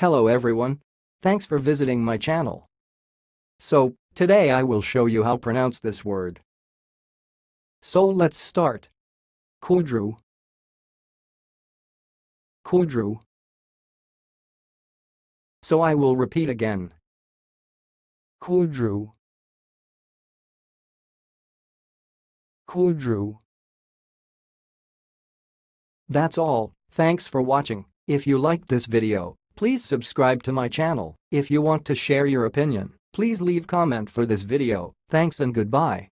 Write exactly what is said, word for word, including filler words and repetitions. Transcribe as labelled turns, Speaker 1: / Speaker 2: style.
Speaker 1: Hello everyone. Thanks for visiting my channel. So, today I will show you how to pronounce this word. So let's start. Queudrue. Queudrue. So I will repeat again. Queudrue. Queudrue. That's all. Thanks for watching. If you liked this video, please subscribe to my channel. If you want to share your opinion, please leave comment for this video. Thanks and goodbye.